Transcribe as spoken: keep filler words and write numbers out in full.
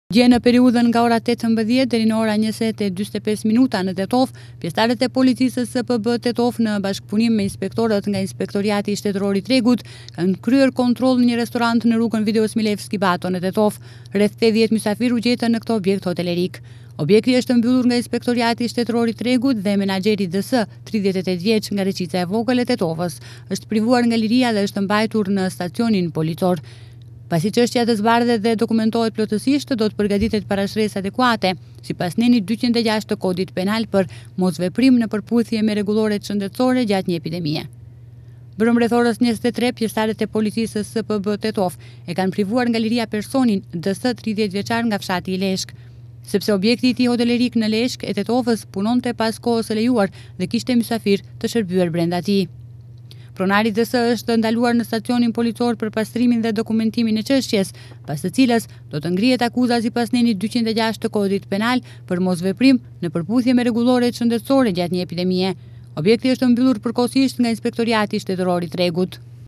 Dje në periudhën nga ora tetëmbëdhjetë deri në ora njëzet e njëzet e pesë minuta në Tetov, pjesëtarët e policisë S P B Tetov në bashkëpunim me inspektorët nga Inspektoriati Shtetëror i Tregut kanë kryer kontroll në një restorant në rrugën Video Smilevski Bato në Tetov. Rreth tetëdhjetë mysafir u gjetën në këtë objekt hotelerik. Objekti është mbyllur nga Inspektoriati Shtetëror i Tregut dhe menaxheri D S, tridhjetë e tetë vjeç, nga Reqica e Vogël e Tetovës, është privuar nga liria dhe është mbajtur në stacionin policor. Pasi çështja të zbardhet dhe dokumentohet plotësisht, do të përgatitet parashtresë adekuate, sipas nenit dyqindë e gjashtë të Kodit Penal për mosveprim në përputhje me rregulloret shëndetësore gjatë një epidemie. Brëm rreth orës njëzet e tre, pjesëtarët e policisë S P B Tetov e kanë privuar nga liria personin D S, tridhjetë vjeçar, nga fshati i Leshk. Sepse objekti i tij hotelerik në Leshk e Tetovës punonte pas kohës së lejuar dhe kishte mysafir të shërbyer brenda tij. Pronari D S është ndaluar në stacionin policor për pastrimin dhe dokumentimin e çështjes, pas të cilës do të ngrihet akuza sipas nenit dyqindë e gjashtë të Kodit Penal për mosveprim në përputhje me rregulloret shëndetësore gjatë një epidemie. Objekti është mbyllur përkohësisht nga Inspektoriati Shtetëror i Tregut.